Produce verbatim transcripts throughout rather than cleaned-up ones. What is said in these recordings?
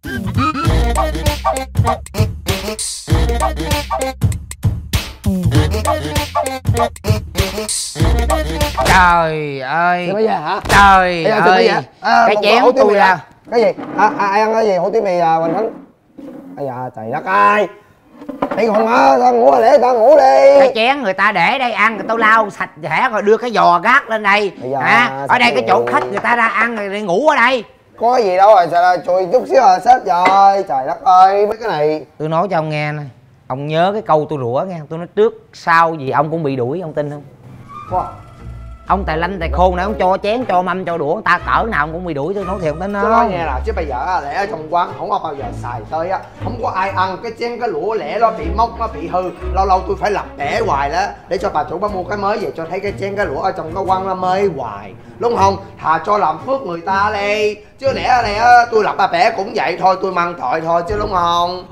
Trời ơi. Cái gì hả? Trời Ê, ơi. À, cái chén của tôi là cái gì? À, à, ai ăn cái gì? Hủ tiếu mì à, Hoành Thánh. Ây da trời đất ơi. Đi còn hả? Tao ngủ rồi, để tao ngủ đi. cái chén người ta để đây ăn, người ta lau sạch sẽ rồi đưa cái giò gác lên đây hả? Ở đây cái chỗ khách người ta ra ăn rồi đi ngủ ở đây. Có gì đâu rồi, trời ơi, chùi chút xíu là sếp rồi. Trời đất ơi, mấy cái này. Tôi nói cho ông nghe nè, ông nhớ cái câu tôi rủa nghe. Tôi nói trước sau gì ông cũng bị đuổi, ông tin không? Wow. Ông tài lanh tài khôn này, ông cho chén cho mâm cho đũa người ta cỡ nào ông cũng bị đuổi. Tôi nói thiệt tính đó. Tôi nói nghe là chứ bây giờ lẽ ở trong quán không có bao giờ xài tới á, không có ai ăn cái chén cái lũa lẻ nó bị mốc, nó bị hư, lâu lâu tôi phải lặp để hoài đó để cho bà chủ bà mua cái mới về cho thấy cái chén cái lũa ở trong cái quán nó mới hoài, đúng không? Thà cho làm phước người ta đi, chứ lẽ lẽ tôi lập bà bẻ cũng vậy thôi, tôi mang tội thôi chứ, đúng không?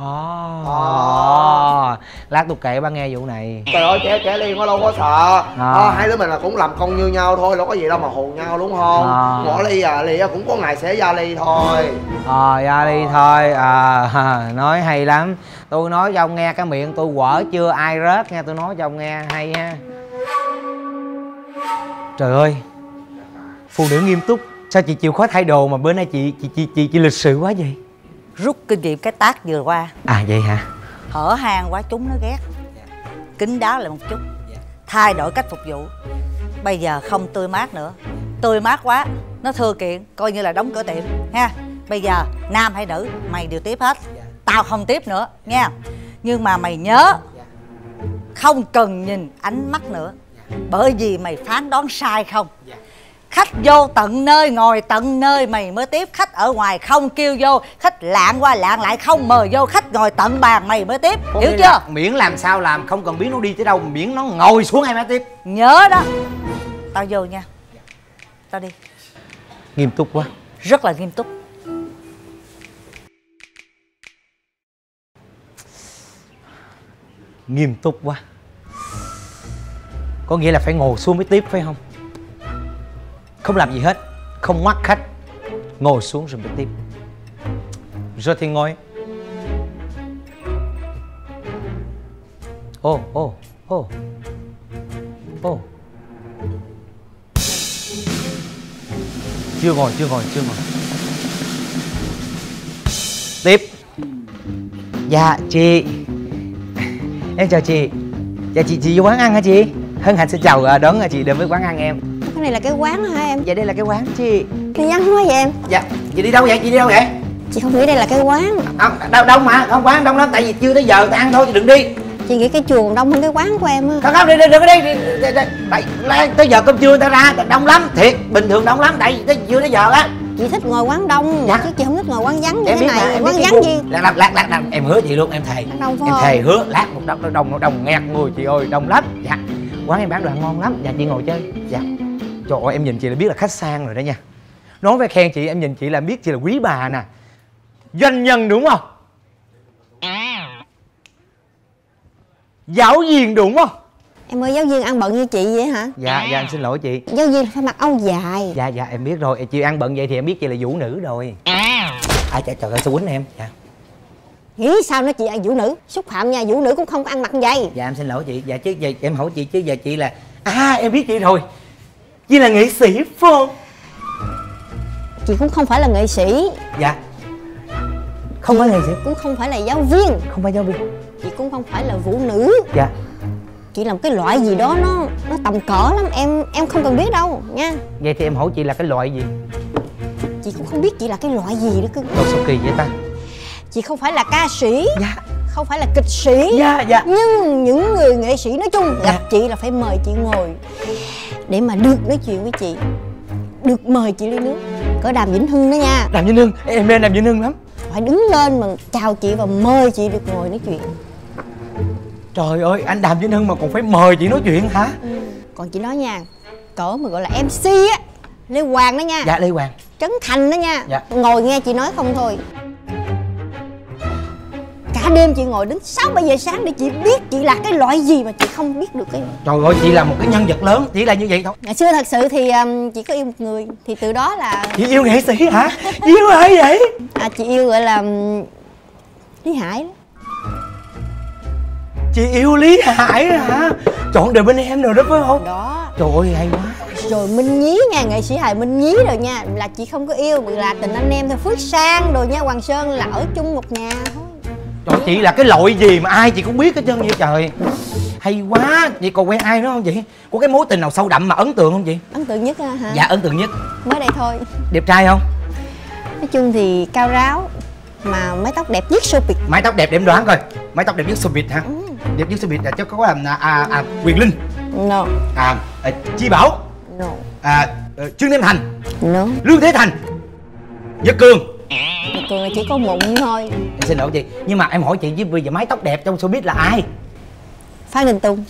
Ồ. À. Lát tôi kể bà nghe vụ này. Trời ơi, kể kể đi, có đâu có sợ. À. À, hai đứa mình là cũng làm công như nhau thôi, đâu có gì đâu mà hù nhau, đúng không? À. Ngỏ ly à, ly cũng có ngày sẽ ra ly thôi. Ờ, ra ly thôi. À, nói hay lắm. Tôi nói cho ông nghe, cái miệng tôi quở chưa ai rớt nghe. Tôi nói cho ông nghe, hay ha. Trời ơi, phụ nữ nghiêm túc. Sao chị chịu khó thay đồ mà bữa nay chị chị chị chị, chị lịch sự quá vậy? Rút kinh nghiệm cái tác vừa qua. À vậy hả? Hở hang quá chúng nó ghét. Kín đáo lại một chút. Thay đổi cách phục vụ. Bây giờ không tươi mát nữa. Tươi mát quá nó thưa kiện, coi như là đóng cửa tiệm ha. Bây giờ nam hay nữ mày đều tiếp hết. Tao không tiếp nữa nha. Nhưng mà mày nhớ không cần nhìn ánh mắt nữa, bởi vì mày phán đoán sai không. Khách vô tận nơi, ngồi tận nơi mày mới tiếp. Khách ở ngoài không kêu vô, khách lạng qua lạng lại không mời vô. Khách ngồi tận bàn mày mới tiếp. Có hiểu chưa? Miễn làm sao làm, không cần biết nó đi tới đâu, miễn nó ngồi xuống em mới tiếp. Nhớ đó. Tao vô nha. Tao đi. Nghiêm túc quá. Rất là nghiêm túc. Nghiêm túc quá. Có nghĩa là phải ngồi xuống mới tiếp phải không? Không làm gì hết, không ngoắt khách, ngồi xuống rồi mới tiếp. Rồi thì ngồi. Ô ô ô ô. Chưa ngồi, chưa ngồi, chưa ngồi. Tiếp. Dạ chị. Em chào chị. Dạ chị, chị vô quán ăn hả chị? Hân hạnh xin chào đón chị đến với quán ăn em. Cái này là cái quán hả em? Dạ đây là cái quán chị. Đi vắng quá vậy em? Dạ, chị đi đâu vậy? Chị đi đâu vậy? Chị không nghĩ đây là cái quán. À, đâu đông mà, không quán đông lắm, tại vì chưa tới giờ ta ăn thôi, chị đừng đi. Chị nghĩ cái chuồng đông hơn cái quán của em á. Không không, đi đi đừng có đi, đi, đi, đi. Tại tới giờ cơm trưa người ta ra đông lắm, thiệt, bình thường đông lắm, tại vì chưa tới giờ á. Chị thích ngồi quán đông, dạ. Chứ chị không thích ngồi quán vắng như em thế này. Mà, quán vắng gì? Lát lát lát lát em hứa chị luôn, em thề. Đông em thề hứa lát một đông nó đông nó đông nghẹt người chị ơi, đông lắm. Dạ. Quán em bán đồ ăn ngon lắm, dạ chị ngồi chơi. Dạ. Trời ơi em nhìn chị là biết là khách sang rồi đó nha. Nói về khen chị, em nhìn chị là biết chị là quý bà nè. Doanh nhân đúng không? Giáo viên đúng không? Em ơi, giáo viên ăn bận như chị vậy hả? Dạ, dạ em xin lỗi chị. Giáo viên phải mặc áo dài. Dạ, dạ em biết rồi, chị ăn bận vậy thì em biết chị là vũ nữ rồi. À, trời, trời ơi sao quýnh em. Dạ. Nghĩ sao nó chị là vũ nữ? Xúc phạm nha, vũ nữ cũng không có ăn mặc như vậy. Dạ em xin lỗi chị, dạ chứ giờ em hỏi chị chứ giờ chị là... À em biết chị rồi. Chị là nghệ sĩ phải không? Chị cũng không phải là nghệ sĩ. Dạ. Không chị phải nghệ sĩ. Cũng không phải là giáo viên. Không phải giáo viên. Chị cũng không phải là vũ nữ. Dạ. Chị làm cái loại gì đó nó nó tầm cỡ lắm, em em không cần biết đâu nha. Vậy thì em hỏi chị là cái loại gì? Chị cũng không biết chị là cái loại gì đó cơ. Đâu sao kỳ vậy ta? Chị không phải là ca sĩ. Dạ. Không phải là kịch sĩ. Dạ, dạ. Nhưng những người nghệ sĩ nói chung dạ. gặp chị là phải mời chị ngồi để mà được nói chuyện với chị, được mời chị ly nước. Có Đàm Vĩnh Hưng đó nha. Đàm Vĩnh Hưng, em mê Đàm Vĩnh Hưng lắm. Phải đứng lên mà chào chị và mời chị được ngồi nói chuyện. Trời ơi, anh Đàm Vĩnh Hưng mà còn phải mời chị nói chuyện hả? Ừ. Còn chị nói nha, cỡ mà gọi là em xê á, Lê Hoàng đó nha. Dạ, Lê Hoàng. Trấn Thành đó nha. Dạ. Ngồi nghe chị nói không thôi. Cả cả đêm chị ngồi đến sáu bảy giờ sáng để chị biết chị là cái loại gì mà chị không biết được cái. Trời ơi, chị là một cái nhân vật lớn, chỉ là như vậy thôi. Ngày xưa thật sự thì um, chị có yêu một người, thì từ đó là Chị yêu nghệ sĩ hả? Yêu ai vậy? à, chị yêu gọi là um, Lý Hải đó. Chị yêu Lý Hải hả? Chọn đời bên em rồi đó phải không? Đó. Trời ơi hay quá. Rồi Minh Nhí nha, nghệ sĩ hài Minh Nhí rồi nha, là chị không có yêu, là tình anh em thôi. Phước Sang rồi nha, Hoàng Sơn là ở chung một nhà thôi. Trời, chị là cái loại gì mà ai chị cũng biết hết trơn vậy trời. Hay quá. Chị còn quen ai nữa không chị? Có cái mối tình nào sâu đậm mà ấn tượng không chị? Ấn tượng nhất hả? Dạ ấn tượng nhất. Mới đây thôi. Đẹp trai không? Nói chung thì cao ráo, mà mái tóc đẹp nhất showbiz. Mái tóc đẹp để em đoán coi. Mái tóc đẹp nhất showbiz hả? Ừ. Đẹp nhất showbiz là chắc có là à, à, Quyền Linh. No. À, à Chi Bảo. No. À, à Trương Nam Thành. No. Lương Thế Thành. Nhật Cường. Nhật Cường là chỉ có mụn thôi. Em xin lỗi chị, nhưng mà em hỏi chị với bây giờ mái tóc đẹp trong showbiz là ai? Phan Đình Tùng.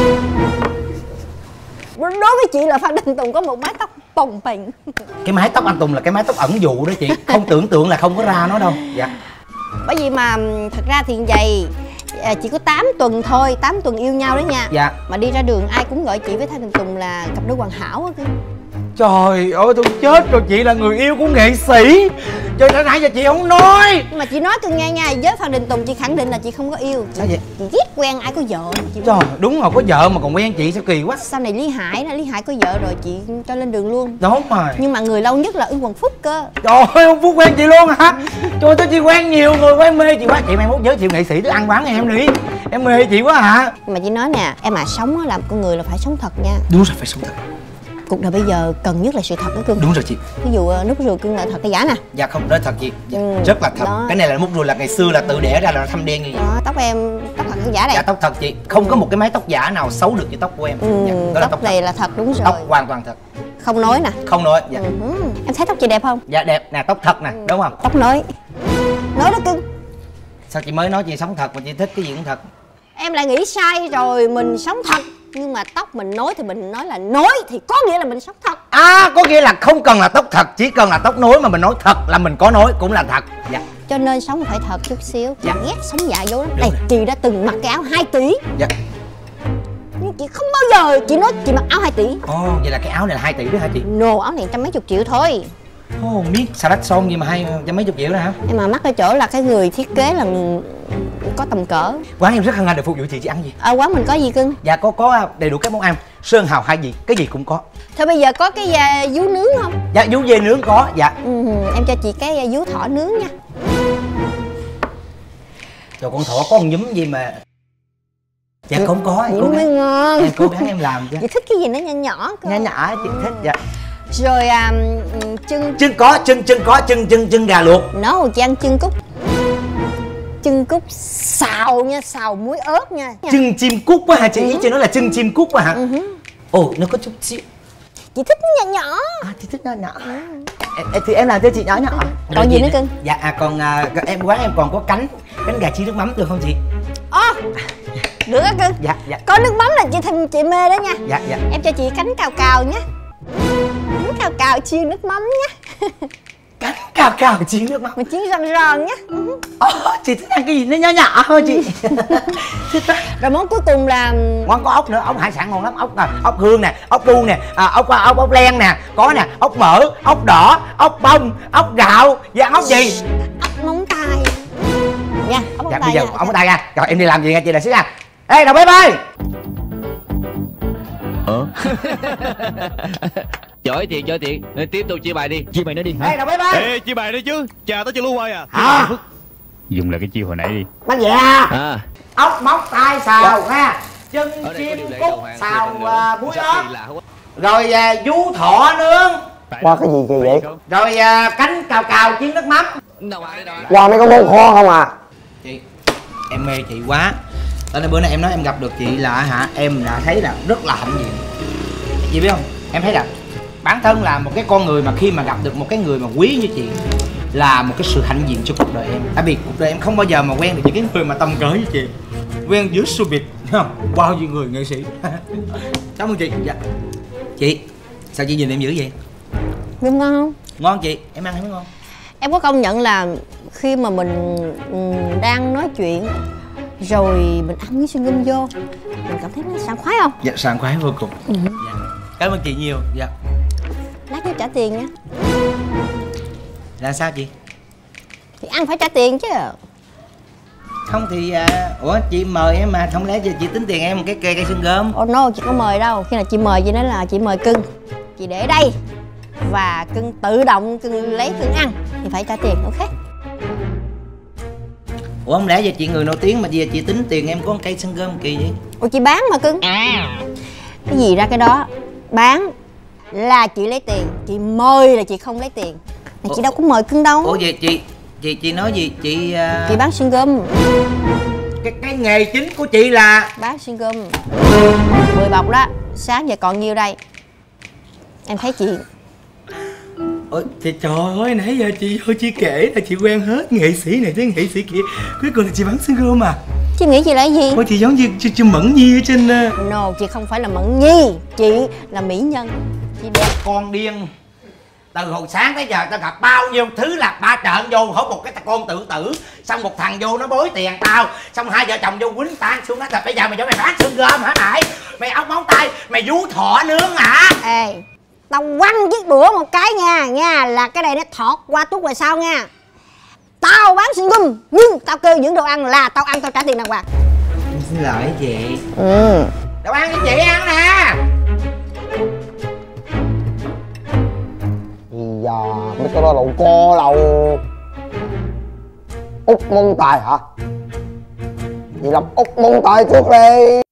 Đối với chị là Phan Đình Tùng có một mái tóc bồng bềnh. Cái mái tóc anh Tùng là cái mái tóc ẩn dụ đó chị. Không tưởng tượng là không có ra nó đâu. Dạ. Bởi vì mà thật ra thì vậy, chỉ có tám tuần thôi, tám tuần yêu nhau đó nha. Dạ. Mà đi ra đường ai cũng gọi chị với Phan Đình Tùng là cặp đôi hoàn hảo á. Trời ơi tôi chết rồi, chị là người yêu của nghệ sĩ. Trời đã nãy giờ chị không nói. Nhưng mà chị nói tôi nghe nha, với Phan Đình Tùng chị khẳng định là chị không có yêu. Chị, sao vậy? Chị ghét quen ai có vợ. Chị Trời đúng rồi, có vợ mà còn quen chị sao kỳ quá. sau này Lý Hải đó, Lý Hải có vợ rồi chị cho lên đường luôn. Đúng rồi. Nhưng mà người lâu nhất là Ưng Hoàng Phúc cơ. Trời ơi ông Phúc quen chị luôn hả? Trời tôi chỉ quen nhiều người quen mê chị quá. Chị mai mốt giới thiệu nghệ sĩ tới ăn quán em đi. Em mê chị quá hả? Nhưng mà chị nói nè, em mà sống á, làm con người là phải sống thật nha. Đúng rồi, phải sống thật. Cuộc đời bây giờ cần nhất là sự thật đó cưng. Đúng rồi chị. Ví dụ nước rùi cưng là thật hay giả nè? Dạ không, đó thật chị. Dạ, Ừ, rất là thật. đó. Cái này là mút rùi là ngày xưa là tự đẻ ra là thâm đen như vậy. Đó, tóc em tóc thật hay giả đây? Dạ tóc thật chị. Không có một cái mái tóc giả nào xấu được như tóc của em. Ừ, Dạ, đó là tóc, tóc này thật. là thật đúng rồi. Tóc hoàn toàn thật. Không nói nè. Không nói. Dạ. Ừ. Em thấy tóc chị đẹp không? Dạ đẹp nè, tóc thật nè, đúng không? Tóc nói. Nói đó cưng. Sao chị mới nói chị sống thật mà chị thích cái gì cũng thật? Em lại nghĩ sai rồi, mình sống thật. Nhưng mà tóc mình nói thì mình nói là nói thì có nghĩa là mình sống thật. À có nghĩa là không cần là tóc thật, chỉ cần là tóc nối mà mình nói thật là mình có nói cũng là thật. Dạ. Cho nên sống phải thật chút xíu. Chị Dạ. ghét sống dại dỗ lắm. Đúng Đây rồi. chị đã từng mặc cái áo hai tỷ. Dạ. Nhưng chị không bao giờ chị nói chị mặc áo hai tỷ. Ồ vậy là cái áo này là hai tỷ đó hả chị? Nô, áo này trăm mấy chục triệu thôi. Ồ miết sao đắt son gì mà hai trăm mấy chục triệu đó hả? Nhưng mà mắc ở chỗ là cái người thiết kế là người có tầm cỡ. Quán em rất hân hạnh được phục vụ chị, chị ăn gì? Ở quán mình có gì cưng? Dạ có có đầy đủ các món ăn, sơn hào hai gì, cái gì cũng có. Thôi bây giờ có cái à, vú nướng không? Dạ vú dê nướng có, dạ. Ừ, em cho chị cái à, vú thỏ nướng nha. Trời con thỏ có con nhúm gì mà. Dạ không có, em cố Những mới gắng, ngon. em cố gắng em làm chứ. Chị thích cái gì nó nhỏ nhỏ cơ. Nhỏ nhỏ chị thích dạ. Rồi à, chân Chân có, chân chân có, chân chân chân gà luộc. nó chị ăn chân cút. Chân cút xào nha, xào muối ớt nha. Chân chim cút quá hả chị? Ý chị nói là chân chim cút quá hả? Ừ. Ồ nó có chút xíu. Chị thích nó nhỏ nhỏ. À chị thích nhỏ nhỏ. Em, em- thì em làm cho chị nhỏ nhỏ. Còn gì nữa cưng? Dạ à, còn à, em quán em còn có cánh cánh gà chiên nước mắm được không chị? Ồ, được á cưng. Dạ dạ Có nước mắm là chị thèm chị mê đó nha. dạ dạ. Em cho chị cánh cào cào nhé. Cánh cào cào chiên nước mắm nhé. Cánh cào cào chiên nước mắm. Mình chiên giòn giòn nhé. Ồ, chị thích ăn cái gì nó nhỏ nhỏ thôi chị. Thích quá. Rồi món cuối cùng là Ngon có ốc nữa, ốc hải sản ngon lắm, ốc à, ốc hương nè, ốc bu nè, à, ốc ốc ốc len nè, có nè, ốc mỡ, ốc đỏ, ốc bông, ốc gạo, và ốc gì? ốc móng tay nha. Ốc móng Dạ tay bây giờ nha. ốc móng tay nha. Rồi em đi làm gì nha chị là xíu nha. Ê đầu bếp ơi. Ờ? Chối thiệt, chối thiệt. Tiếp tục chia bài đi. Chia bài nữa đi. Ê đầu bếp ơi. Ê, chia bài đi chứ. Chà tao chưa lưu quay à. Hả? Dùng lại cái chiêu hồi nãy đi. Bánh dạ. À. Ốc móng tay xào ha. Chân Ở đây có chim điều lệ cút đầu hàng xào thêm à, nữa. muối Sao ớt. kỳ lạ quá. Rồi à, vú thọ nướng. Qua cái gì kỳ vậy? Rồi à, cánh cào cào chiên nước mắm. Đâu ai đâu. Qua mấy con món kho không à? Chị em mê chị quá. Cho nên bữa nay em nói em gặp được chị là hả, em đã thấy là rất là hạnh diện. Chị biết không, em thấy là bản thân là một cái con người mà khi mà gặp được một cái người mà quý như chị là một cái sự hạnh diện cho cuộc đời em. Tại vì cuộc đời em không bao giờ mà quen được những cái người mà tầm cỡ như chị, quen dưới showbiz, thấy không? Bao nhiêu người nghệ sĩ. Cảm ơn chị. Dạ. Chị sao chị nhìn em dữ vậy? Đúng ngon không? Ngon chị, em ăn thấy ngon. Em có công nhận là khi mà mình um, đang nói chuyện rồi mình ăn cái xương gum vô, mình cảm thấy nó sảng khoái không? Dạ sảng khoái vô cùng. Ừ. Dạ. Cảm ơn chị nhiều. Dạ. Lát nữa trả tiền nha. Là sao chị? Thì ăn phải trả tiền chứ. Không thì à, ủa chị mời em mà, không lẽ giờ chị tính tiền em một cái cây cây xương gôm? Ồ oh no, chị có mời đâu. Khi nào chị mời chị nói là chị mời cưng, chị để đây và cưng tự động cưng lấy cưng ăn thì phải trả tiền, ok? Ủa không lẽ giờ chị người nổi tiếng mà giờ chị tính tiền em có một cây xương gôm kỳ vậy? Ủa chị bán mà cưng. Cái gì ra cái đó. Bán là chị lấy tiền, chị mời là chị không lấy tiền. Mà chị đâu có mời cưng đâu. Ủa vậy chị chị chị nói gì chị uh... chị bán xương gum. cái cái nghề chính của chị là bán xương gum. Mười bọc đó. Sáng giờ còn nhiêu đây? Em thấy chị. Ôi trời, trời ơi, nãy giờ chị vô chị kể là chị quen hết nghệ sĩ này tới nghệ sĩ kia, cuối cùng là chị bán xương gôm à? Chị nghĩ chị là cái gì? Ôi chị giống như chị, chị Mẫn Nhi ở trên uh... No, chị không phải là Mẫn Nhi, chị là mỹ nhân. Chị đẹp. Con điên. Từ hồi sáng tới giờ tao gặp bao nhiêu thứ là ba trợn vô, hốt một cái con tự tử, xong một thằng vô nó bối tiền tao, xong hai vợ chồng vô quýnh tan xuống đó. Thật bây giờ mày cho mày bán xương gôm hả mày? Mày ốc móng tay, mày vú thọ nướng hả? Ê, tao quăng chiếc đũa một cái nha, nha là cái này nó thọt qua tuốt về sau nha. Tao bán xương gum nhưng tao kêu những đồ ăn là tao ăn tao trả tiền đàng hoàng. Em xin lỗi chị. Ừ. Đồ ăn cho chị ăn nè. Gì da, mấy cái đó lẩu co lầu út mông tài hả? Vậy làm út mông tài trước đi.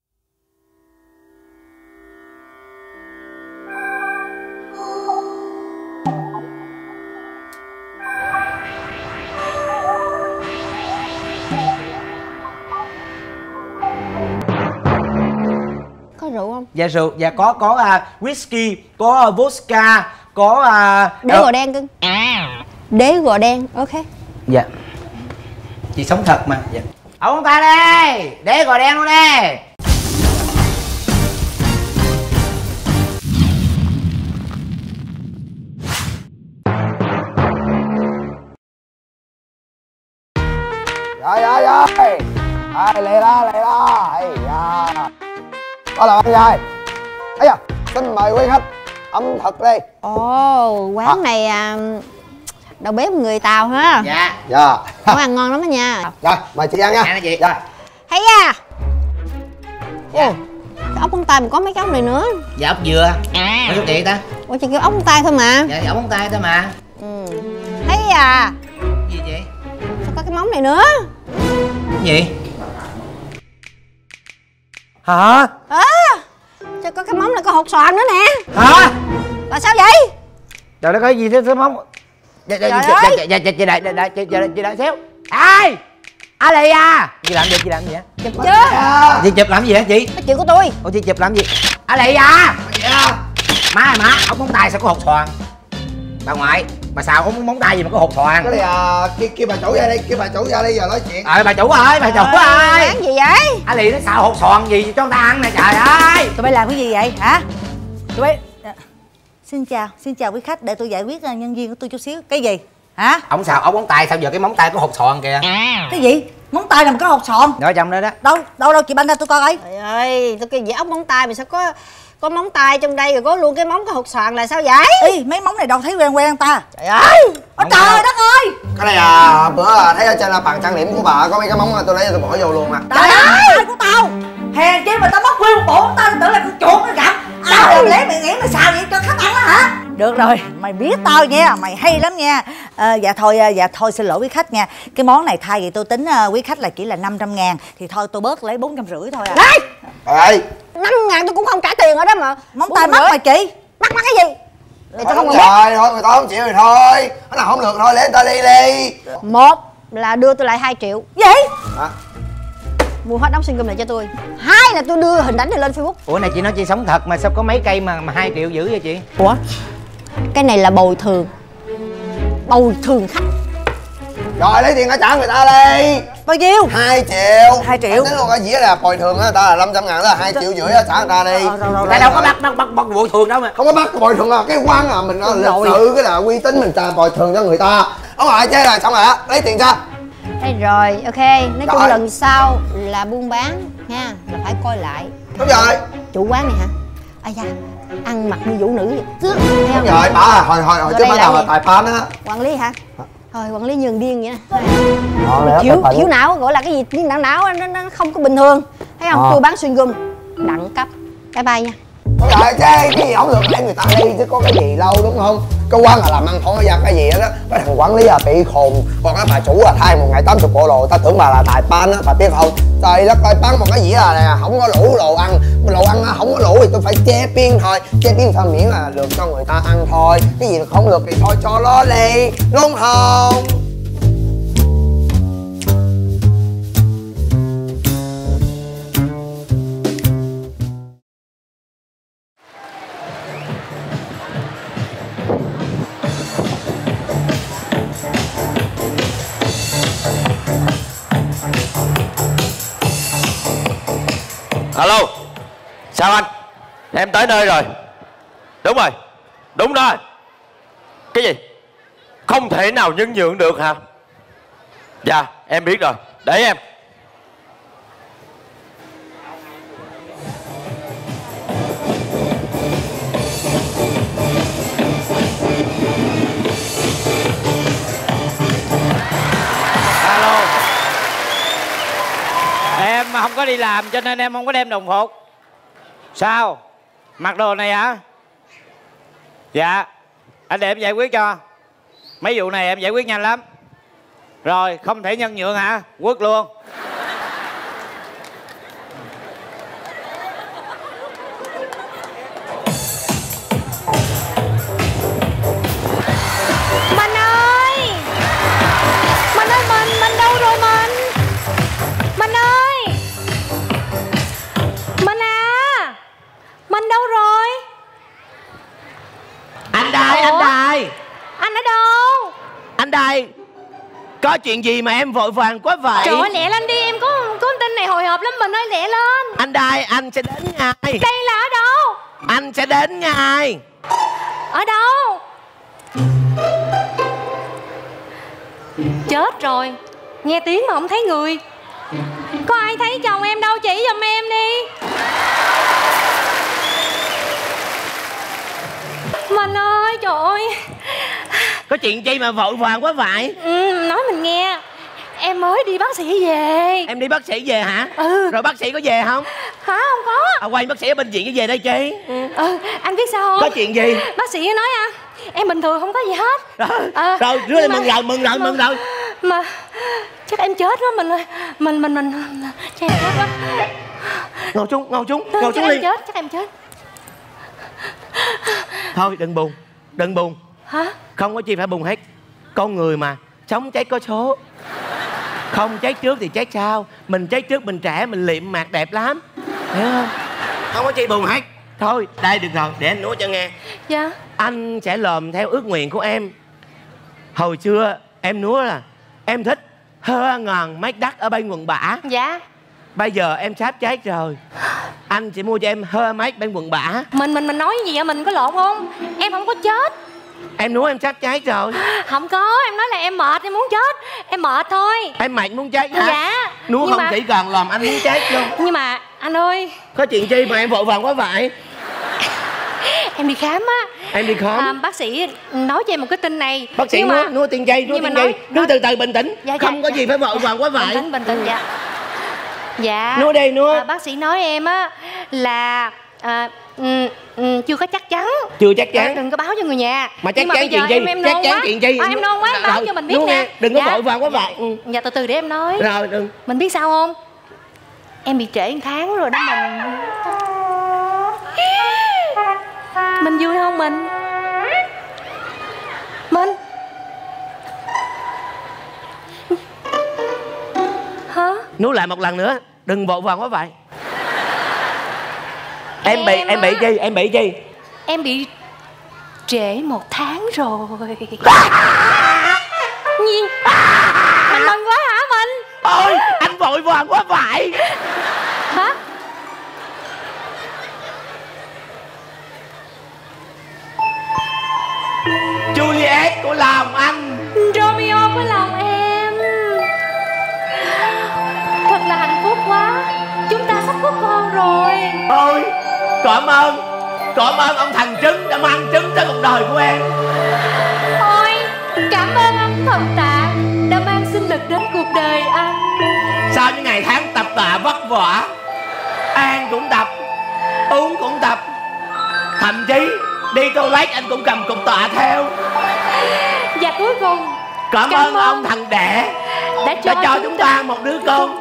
Có rượu không? Dạ rượu, dạ có có uh, whisky, có uh, vodka, có uh, đế gò đen cưng. Đế gò đen, ok. Dạ. Chị sống thật mà. Dạ. Ông ta đây, đế gò đen luôn đây. Rồi rồi rồi. Ai lẹ ra lẹ ra. Ây da. Đó là anh trai. Ấy da, xin mời quý khách ẩm thực đi. Ồ, quán à. này à, đầu bếp người Tàu ha. Dạ. Dạ. Món ăn ngon lắm đó nha. Rồi, mời chị ăn nha. Ăn chị. Rồi. Thấy à. Ồ, cái ốc móng tay mà có mấy cái ốc này nữa. Dạ ốc dừa. Mấy số chị ta? Ủa chị kêu ốc móng tay thôi mà. Dạ ốc móng tay thôi mà. Ừ. Thấy à. Gì chị? Sao có cái móng này nữa? Cái gì? Hả? À, sao có cái móng này có hột xoàn nữa nè. Hả? Là sao vậy? Trời đất ơi, gì thế, thế móng? Dạ dạ dạ dạ dạ dạ chị đợi đợi chị đợi chị đợi xíu. Ai? A Lì à? Chị làm gì chị làm gì vậy? Chụp chứ. Chị chụp làm gì hả chị? Cái chuyện của tôi. Ủa chị chụp làm gì? A Lì à? Má ơi má, ống móng tay sao có hột xoàn? Bà ngoại, bà xào ống móng tay gì mà có hột xoàn? Cái này à, kia kia bà chủ ra đây, kia bà chủ ra đây giờ nói chuyện. Ờ bà chủ ơi, bà chủ ơi. Bán gì vậy? A Lì nó xào hột xoàn gì cho người ta ăn nè trời ơi. Tụi bay làm cái gì vậy hả? Tụi bay... Xin chào, xin chào quý khách, để tôi giải quyết nhân viên của tôi chút xíu. Cái gì? Hả? Ông xào ống móng tay sao giờ cái móng tay có hột xoàn kìa. Cái gì? Móng tay làm có hột xoàn. Đó trong đó đó. Đâu, đâu đâu chị banh ra tôi coi coi. Trời ơi, tôi kêu gì ốc móng tay mà sao có có móng tay trong đây rồi có luôn cái móng có hột xoàn là sao vậy? Ý, mấy móng này đâu thấy quen quen ta. Trời ơi. Ôi trời đất ơi. Cái này à, bữa à, thấy ở trên là bàn trang điểm của bà có mấy cái móng mà tôi lấy tôi bỏ vô luôn à. Trời ơi, của tao. Hèn chi mà tao mất nguyên một bộ móng tay, tưởng là con chuột nó gặp. Tao làm lẽ mày nghĩ mày xào vậy cho khách ăn đó hả? Được rồi, mày biết tao nha, mày hay lắm nha. À, dạ thôi, dạ thôi xin lỗi quý khách nha. Cái món này thay vì tôi tính uh, quý khách là chỉ là năm trăm ngàn. Thì thôi tôi bớt lấy bốn trăm rưỡi thôi à. Đấy. Ê, năm ngàn tôi cũng không trả tiền ở đó mà. Móng tay mắc mà chị. Mắc mắc cái gì? Để tôi không không rồi, biết. thôi người ta không chịu rồi thôi. Nó nào không được thôi, lấy người ta đi đi. Một là đưa tôi lại hai triệu. Gì? Hả? Mua hết đóng xương gum lại cho tôi. Hai là tôi đưa hình ảnh này lên Facebook. Ủa này chị nói chị sống thật mà sao có mấy cây mà mà hai triệu dữ vậy chị? Ủa? Cái này là bồi thường. Bồi thường khách. Rồi lấy tiền trả người ta đi. Bao nhiêu? Hai triệu. Hai triệu. Tính luôn cái dĩa là bồi thường á, người ta là năm trăm ngàn đó là hai triệu rưỡi á, trả người ta đi. Rồi, rồi, rồi, Tại đâu có bắt bắt bắt bắt bồi thường đâu mà. Không có bắt bồi thường à, cái quan à mình là lịch sự cái là uy tín mình trả bồi thường cho người ta. Ông ngoại chơi rồi xong rồi á, lấy tiền cho. Đây rồi, ok. Nói chung Rồi. lần sau là buôn bán nha, là phải coi lại. Đúng rồi. Chủ quán này hả? À da, ăn mặc như vũ nữ vậy. Thấy không? Đúng rồi, bà à, hồi hồi hồi Rồi trước đây bắt là đầu là gì? tài pan á. Quản lý hả? Thôi quản lý nhường điên vậy nè. Ờ, Thiếu thiếu não gọi là cái gì? Thiếu não não nó, nó không có bình thường. Thấy không? Ờ. Tôi bán xuyên gum đẳng cấp. Bye bye nha. Đúng rồi, chứ cái gì không được để người ta đi chứ có cái gì đâu đúng không? Cái quán là làm ăn không có ra cái gì hết á. Cái thằng quản lý là bị khùng, còn cái bà chủ là thay một ngày tám mươi bộ đồ, ta tưởng bà là tài pan á, bà biết không? Trời đất ơi, bán một cái gì là nè, không có đủ đồ ăn, đồ ăn không có đủ thì tôi phải chế biến thôi, chế biến sao miễn là được cho người ta ăn thôi, cái gì không được thì thôi cho nó đi, đúng không? Alo. Sao anh? Em tới nơi rồi. Đúng rồi. Đúng rồi. Cái gì? Không thể nào nhân nhượng được hả? Dạ em biết rồi. Để em. Alo. Em không có đi làm cho nên em không có đem đồng phục. Sao? Mặc đồ này hả? Dạ. Anh để em giải quyết cho. Mấy vụ này em giải quyết nhanh lắm. Rồi không thể nhân nhượng hả? Quất luôn. Mình ơi. Mình ơi, mình, mình đâu rồi mình? Mình ơi. Mình à. Mình đâu rồi? Anh Đài, Ủa? anh Đài. Anh ở đâu? Anh Đài. Có chuyện gì mà em vội vàng quá vậy? Trời ơi, lẹ lên đi, em có có tin này hồi hộp lắm. Mình ơi, lẹ lên. Anh Đài, anh sẽ đến ngay. Đây là ở đâu? Anh sẽ đến ngay. Ở đâu? Chết rồi. Nghe tiếng mà không thấy người. Có ai thấy chồng em đâu, chỉ giùm em đi. Mình ơi, trời ơi. Có chuyện gì mà vội vàng quá vậy? Ừ, nói mình nghe. Em mới đi bác sĩ về. Em đi bác sĩ về hả? Ừ. Rồi bác sĩ có về không? Hả, không có. À, quay bác sĩ ở bệnh viện có về đây chi? Ừ, ừ, anh biết sao không? Có chuyện gì? Bác sĩ nói à, em bình thường không có gì hết. Rồi, À, rồi rứa lên nhưng mừng mà- rồi, mừng rồi, mà- mừng rồi. Mà chắc em chết đó mình ơi. Mình mình mình chắc em chết quá. Ngồi xuống, ngồi xuống, ngồi Chắc xuống em đi. chết, chắc em chết. Thôi đừng buồn, đừng buồn. Hả? Không có chi phải buồn hết. Con người mà, sống chết có số. Không chết trước thì chết sau. Mình chết trước mình trẻ, mình liệm mạc đẹp lắm. Hiểu không? Không có chi buồn hết. Thôi, đây được rồi, để anh nói cho nghe. Dạ. Anh sẽ làm theo ước nguyện của em. Hồi xưa em nói là em thích hơ ngàn mét đất ở bên quận Bả. Dạ. Bây giờ em sắp chết rồi. Anh sẽ mua cho em hơ mét bên quận Bả. Mình mình mình nói gì vậy, mình có lộn không? Em không có chết. Em nói em sắp chết rồi. Không có, em nói là em mệt, em muốn chết. Em mệt thôi. Em mệt muốn chết hả? Dạ. Nói Nhưng không mà- chỉ cần làm anh muốn chết luôn. Nhưng mà anh ơi, Có chuyện chi mà em vội vàng quá vậy? em đi khám á. Em đi khám. À, bác sĩ nói cho em một cái tin này. Bác sĩ Nhưng nuôi mà- nuôi tiền dây, nuôi nhưng mà tiền nói- dây. Nuôi từ từ bình tĩnh. Dạ, dạ, Không có dạ. gì phải vội vàng quá Bình vậy. tĩnh, bình tĩnh, dạ. Dạ. Nuôi đi, nuôi. À, bác sĩ nói em á là à, ừ, ừ, chưa có chắc chắn. Chưa chắc chắn. À, đừng có báo cho người nhà. Mà chắc Nhưng mà chắn bây giờ chuyện gì? em, em Chắc nôn chắn quá. chuyện gì? À, em nôn quá, em báo Rồi, cho mình biết nuôi nè. nghe, đừng có Dạ. vội vàng quá vậy. Ừ. Dạ, từ từ để em nói. Rồi, đừng. Mình biết sao không? Em bị trễ một tháng rồi đó mình. Mình vui không mình? Mình hả? Nuôi lại một lần nữa. Đừng vội vàng quá vậy. Em bị, Em em bị á. gì? Em bị gì? Em bị trễ một tháng rồi. Gì? Mình mừng quá hả mình? Ôi, anh vội vàng quá vậy. Hả? Juliet của làm anh. Romeo rồi. Ôi, cảm ơn. Cảm ơn ông thằng trứng đã mang trứng tới cuộc đời của em. Ôi, cảm ơn anh thần tạ đã mang sinh lực đến cuộc đời anh. Sau những ngày tháng tập tạ vất vả, An cũng tập, uống cũng tập, thậm chí đi toilet anh cũng cầm cục tạ theo. Và cuối cùng Cảm, cảm ơn ông thằng đẻ đã cho, đã cho chúng, chúng ta một đứa con.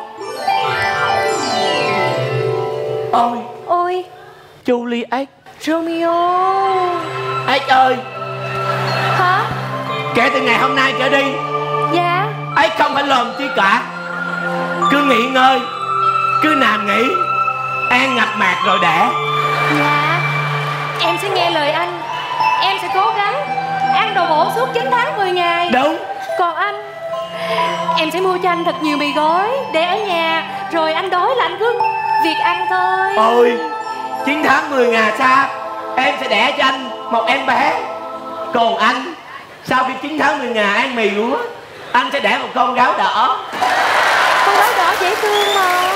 Ôi, Ôi, Juliet, Romeo. Ếch ơi, Hả? kể từ ngày hôm nay trở đi, Dạ. Ếch không phải làm chi cả. Cứ nghỉ ngơi, cứ nằm nghỉ, An ngập mạc rồi đẻ. Dạ, em sẽ nghe lời anh. Em sẽ cố gắng ăn đồ bổ suốt chín tháng mười ngày. Đúng. Còn anh, em sẽ mua cho anh thật nhiều mì gói để ở nhà, rồi anh đói là anh cứ việc ăn thôi. Ôi, chín tháng mười ngày sau em sẽ đẻ cho anh một em bé. Còn anh, sau khi chín tháng mười ngày ăn mì lúa, anh sẽ đẻ một con gáo đỏ. Con gái đỏ dễ thương mà.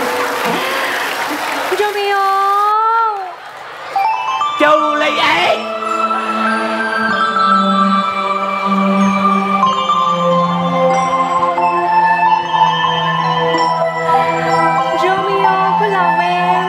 Romeo. Juliet. Romeo của lòng em.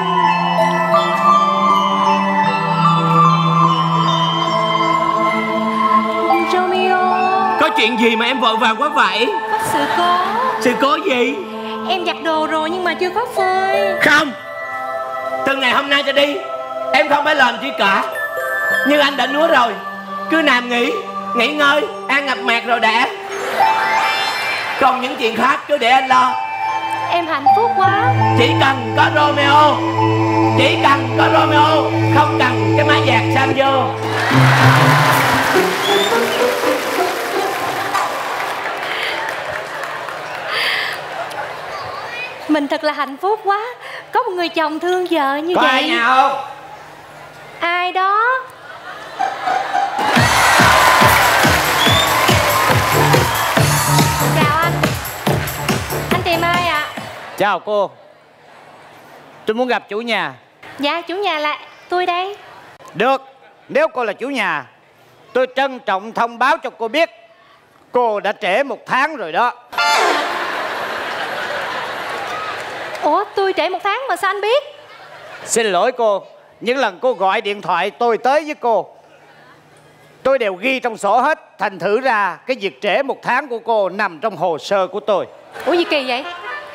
Romeo. Có chuyện gì mà em vội vàng quá vậy? Có sự cố. Sự cố gì? Em giặt đồ rồi nhưng mà chưa có phơi. Không. Từ ngày hôm nay trở đi, em không phải làm chi cả. Như anh đã nói rồi, cứ nằm nghỉ, nghỉ ngơi, ăn ngập mạc rồi đẻ. Còn những chuyện khác cứ để anh lo. Em hạnh phúc quá. Chỉ cần có Romeo, chỉ cần có Romeo, không cần cái máy giặt sang vô. Mình thật là hạnh phúc quá, có một người chồng thương vợ như có vậy. Có ai nhà không? Ai đó? Chào anh. Anh tìm ai ạ? À? Chào cô. Tôi muốn gặp chủ nhà. Dạ, chủ nhà là tôi đây. Được, nếu cô là chủ nhà, tôi trân trọng thông báo cho cô biết cô đã trễ một tháng rồi đó. Ủa, tôi trễ một tháng mà sao anh biết? Xin lỗi cô, những lần cô gọi điện thoại tôi tới với cô, tôi đều ghi trong sổ hết. Thành thử ra cái việc trễ một tháng của cô nằm trong hồ sơ của tôi. Ủa gì kỳ vậy?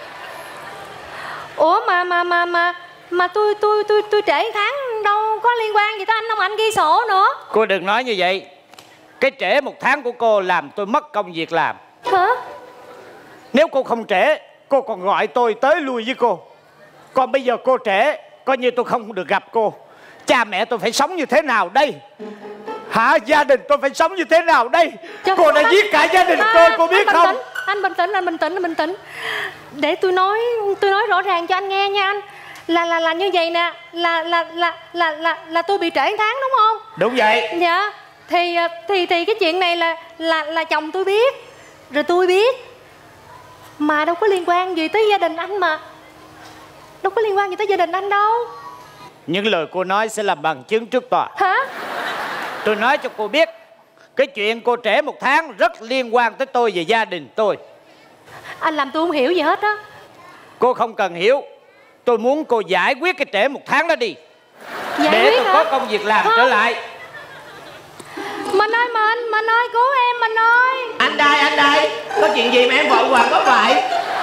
Ủa mà mà mà mà mà tôi tôi tôi tôi trễ tháng đâu có liên quan gì tới anh đâu mà anh ghi sổ nữa. Cô đừng nói như vậy. Cái trễ một tháng của cô làm tôi mất công việc làm. Hả? Nếu cô không trễ, cô còn gọi tôi tới lui với cô. Còn bây giờ cô trễ, coi như tôi không được gặp cô. Cha mẹ tôi phải sống như thế nào đây? Hả? Gia đình tôi phải sống như thế nào đây? Trời, cô đã anh, giết cả gia đình à, tôi, cô biết không? Tĩnh, anh bình tĩnh, anh bình tĩnh, anh bình tĩnh. Để tôi nói, tôi nói rõ ràng cho anh nghe nha anh. Là là là như vậy nè, là là là là là là tôi bị trễ tháng đúng không? Đúng vậy. Dạ. Thì thì thì cái chuyện này là là là chồng tôi biết, rồi tôi biết. Mà đâu có liên quan gì tới gia đình anh mà. Đâu có liên quan gì tới gia đình anh đâu. Những lời cô nói sẽ làm bằng chứng trước tòa. Hả? Tôi nói cho cô biết, cái chuyện cô trễ một tháng rất liên quan tới tôi và gia đình tôi. Anh làm tôi không hiểu gì hết á. Cô không cần hiểu. Tôi muốn cô giải quyết cái trễ một tháng đó đi. Giải để quyết tôi hả? có công việc làm không. Trở lại. Mình ơi, mình, mình ơi, cứu em, mình ơi. Anh đây, anh đây. Có chuyện gì mà em vội vàng có vậy?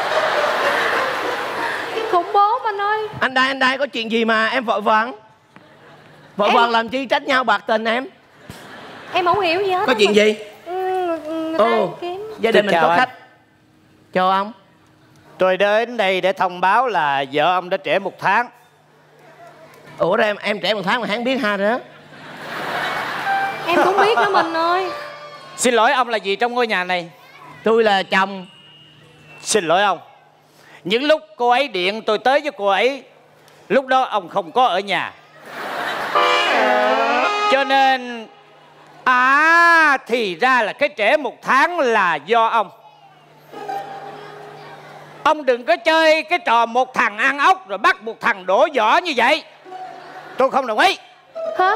Khủng bố mình ơi. Anh đây, anh đây, có chuyện gì mà em vội vàng? Vội em... vàng làm chi trách nhau bạc tình em? Em không hiểu gì hết. Có chuyện mình... gì? Ừ, ừ, Ồ, gia đình mình có anh. khách. Chào ông. Tôi đến đây để thông báo là vợ ông đã trễ một tháng. Ủa rồi em, em trễ một tháng mà hắn biết ha đó. Em cũng biết đó mình ơi. Xin lỗi ông là gì trong ngôi nhà này? Tôi là chồng. Xin lỗi ông. Những lúc cô ấy điện tôi tới với cô ấy, lúc đó ông không có ở nhà. Cho nên à thì ra là cái trễ một tháng là do ông. Ông đừng có chơi cái trò một thằng ăn ốc rồi bắt một thằng đổ vỏ như vậy. Tôi không đồng ý. Hả?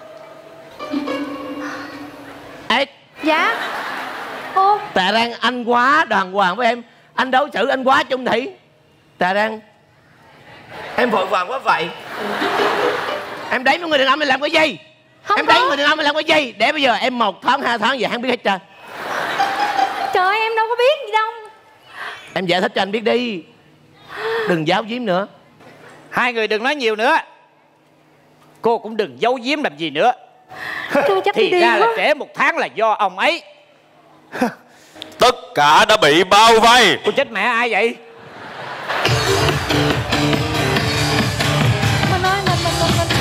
Ê, Dạ. Ô, Tà đang anh quá đàng hoàng với em. Anh đối xử anh quá chung thủy. Tà đang em vội vàng quá vậy. Em đánh với người đàn ông này làm cái gì? không Em có. đánh người đàn ông này làm cái gì? Để bây giờ em một tháng hai tháng gì em biết hết trơn. Trời ơi, em đâu có biết gì đâu. Em giải thích cho anh biết đi. Đừng giấu giếm nữa. Hai người đừng nói nhiều nữa. Cô cũng đừng giấu giếm làm gì nữa. Tôi chắc Thì đi ra quá. là trễ một tháng là do ông ấy. Tất cả đã bị bao vây. Cô chết mẹ ai vậy? Mình ơi, mình, mình, mình, mình.